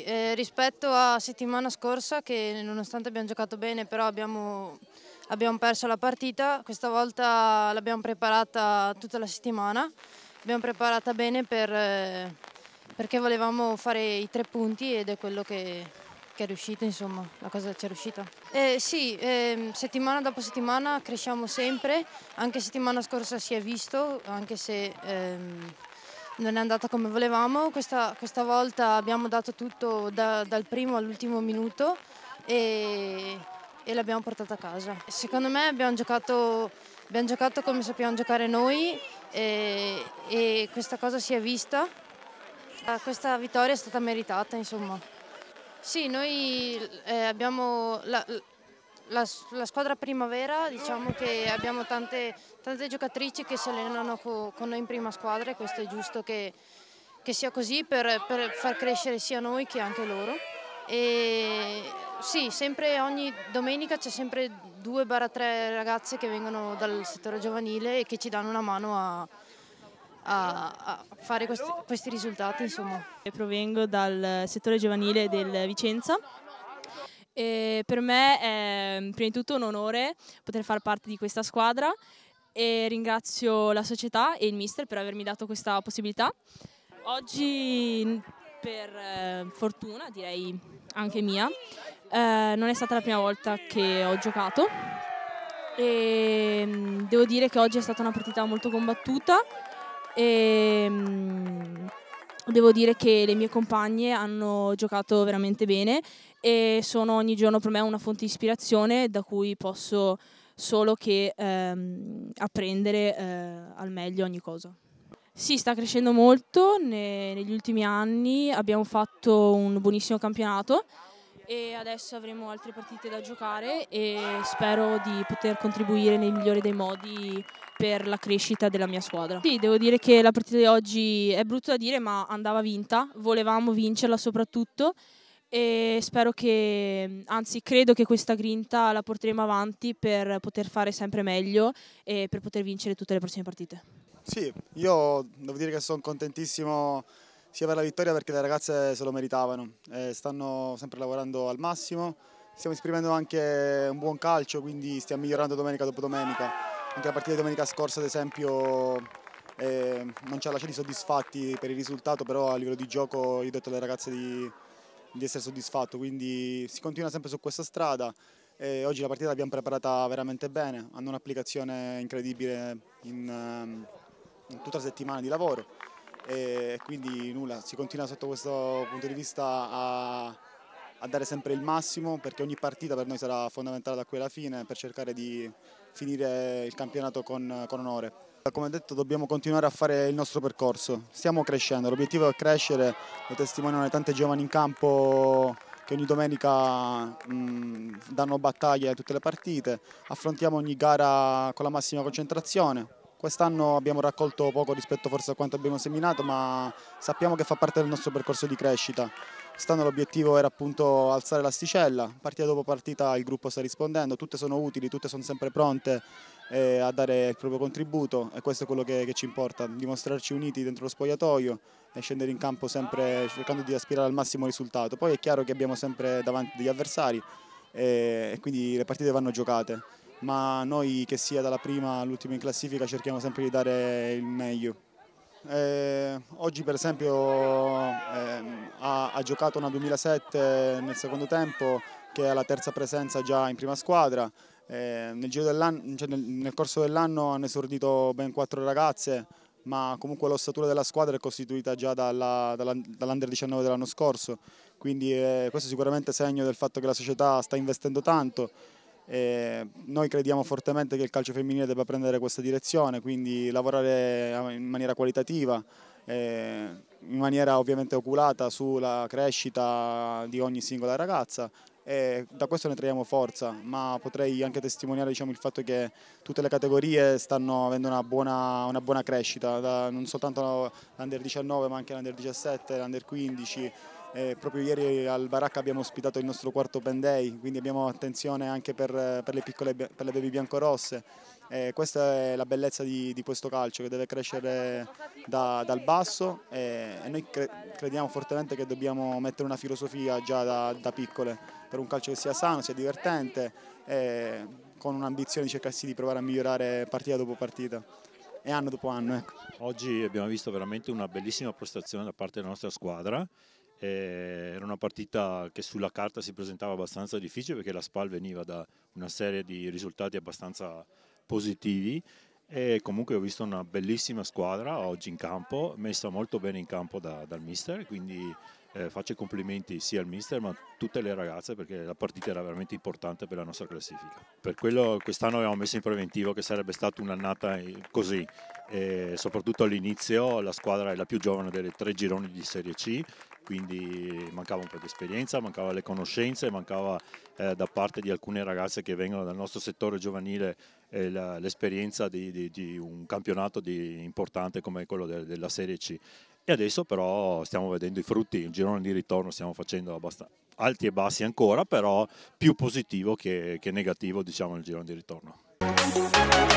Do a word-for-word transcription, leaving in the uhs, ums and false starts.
eh, rispetto a settimana scorsa, che nonostante abbiamo giocato bene, però abbiamo, abbiamo perso la partita, questa volta l'abbiamo preparata tutta la settimana, l'abbiamo preparata bene per, eh, perché volevamo fare i tre punti ed è quello che, che è riuscito, insomma, la cosa ci è riuscita. Eh, sì, eh, settimana dopo settimana cresciamo sempre, anche settimana scorsa si è visto, anche se... Ehm, non è andata come volevamo, questa, questa volta abbiamo dato tutto da, dal primo all'ultimo minuto e, e l'abbiamo portata a casa. Secondo me abbiamo giocato, abbiamo giocato come sappiamo giocare noi e, e questa cosa si è vista. Questa vittoria è stata meritata, insomma. Sì, noi eh, abbiamo... La, La, la squadra primavera, diciamo che abbiamo tante, tante giocatrici che si allenano co, con noi in prima squadra e questo è giusto che, che sia così per, per far crescere sia noi che anche loro. E sì, sempre ogni domenica c'è sempre due tre ragazze che vengono dal settore giovanile e che ci danno una mano a, a, a fare questi, questi risultati, insomma. Provengo dal settore giovanile del Vicenza. E per me è prima di tutto un onore poter far parte di questa squadra e ringrazio la società e il mister per avermi dato questa possibilità. Oggi, per eh, fortuna, direi anche mia, eh, non è stata la prima volta che ho giocato e mh, devo dire che oggi è stata una partita molto combattuta e mh, devo dire che le mie compagne hanno giocato veramente bene e sono ogni giorno per me una fonte di ispirazione da cui posso solo che ehm, apprendere eh, al meglio ogni cosa. Sì, sta crescendo molto, ne, negli ultimi anni abbiamo fatto un buonissimo campionato e adesso avremo altre partite da giocare e spero di poter contribuire nel migliore dei modi per la crescita della mia squadra. Sì, devo dire che la partita di oggi è brutto da dire, ma andava vinta, volevamo vincerla soprattutto e spero che, anzi credo che questa grinta la porteremo avanti per poter fare sempre meglio e per poter vincere tutte le prossime partite. Sì, io devo dire che sono contentissimo sia per la vittoria perché le ragazze se lo meritavano, eh, stanno sempre lavorando al massimo, stiamo esprimendo anche un buon calcio, quindi stiamo migliorando domenica dopo domenica. Anche la partita di domenica scorsa, ad esempio, eh, non ci ha lasciati soddisfatti per il risultato, però a livello di gioco io ho detto alle ragazze di, di essere soddisfatto, quindi si continua sempre su questa strada. E oggi la partita l'abbiamo preparata veramente bene, hanno un'applicazione incredibile in, in tutta la settimana di lavoro e quindi nulla, si continua sotto questo punto di vista a, a dare sempre il massimo perché ogni partita per noi sarà fondamentale da qui alla fine per cercare di finire il campionato con, con onore. Come detto dobbiamo continuare a fare il nostro percorso, stiamo crescendo, l'obiettivo è crescere, lo testimoniano le tante giovani in campo che ogni domenica mh, danno battaglia a tutte le partite, affrontiamo ogni gara con la massima concentrazione. Quest'anno abbiamo raccolto poco rispetto forse a quanto abbiamo seminato, ma sappiamo che fa parte del nostro percorso di crescita. Quest'anno l'obiettivo era appunto alzare l'asticella, partita dopo partita il gruppo sta rispondendo, tutte sono utili, tutte sono sempre pronte eh, a dare il proprio contributo e questo è quello che, che ci importa, dimostrarci uniti dentro lo spogliatoio e scendere in campo sempre cercando di aspirare al massimo risultato. Poi è chiaro che abbiamo sempre davanti degli avversari e, e quindi le partite vanno giocate, ma noi che sia dalla prima all'ultima in classifica cerchiamo sempre di dare il meglio. Eh, oggi per esempio eh, ha, ha giocato una duemilasette nel secondo tempo che è la terza presenza già in prima squadra. Eh, nel, giro dell'anno, cioè nel, nel corso dell'anno hanno esordito ben quattro ragazze, ma comunque l'ossatura della squadra è costituita già dall'Under diciannove dell'anno scorso, quindi eh, questo è sicuramente segno del fatto che la società sta investendo tanto. E noi crediamo fortemente che il calcio femminile debba prendere questa direzione, quindi lavorare in maniera qualitativa, eh, in maniera ovviamente oculata sulla crescita di ogni singola ragazza e da questo ne traiamo forza, ma potrei anche testimoniare diciamo, il fatto che tutte le categorie stanno avendo una buona, una buona crescita, da, non soltanto l'Under diciannove ma anche l'Under diciassette, l'Under quindici, Eh, proprio ieri al Baracca abbiamo ospitato il nostro quarto Pen Day, quindi abbiamo attenzione anche per, per le piccole per le baby biancorosse. Eh, questa è la bellezza di, di questo calcio, che deve crescere da, dal basso, e, e noi cre, crediamo fortemente che dobbiamo mettere una filosofia già da, da piccole per un calcio che sia sano, sia divertente, e con un'ambizione di cercarsi di provare a migliorare partita dopo partita e anno dopo anno. Ecco. Oggi abbiamo visto veramente una bellissima prestazione da parte della nostra squadra. Eh, era una partita che sulla carta si presentava abbastanza difficile, perché la Spal veniva da una serie di risultati abbastanza positivi, e comunque ho visto una bellissima squadra oggi in campo, messa molto bene in campo da, dal mister, quindi eh, faccio i complimenti sia al mister ma a tutte le ragazze, perché la partita era veramente importante per la nostra classifica. Per quello quest'anno abbiamo messo in preventivo che sarebbe stata un'annata così, e soprattutto all'inizio la squadra è la più giovane delle tre gironi di Serie C, quindi mancava un po' di esperienza, mancava le conoscenze, mancava eh, da parte di alcune ragazze che vengono dal nostro settore giovanile eh, la, l'esperienza di, di, di un campionato di, importante come quello de, della Serie C. E adesso però stiamo vedendo i frutti, il girone di ritorno stiamo facendo abbastanza alti e bassi ancora, però più positivo che, che negativo, diciamo, nel girone di ritorno.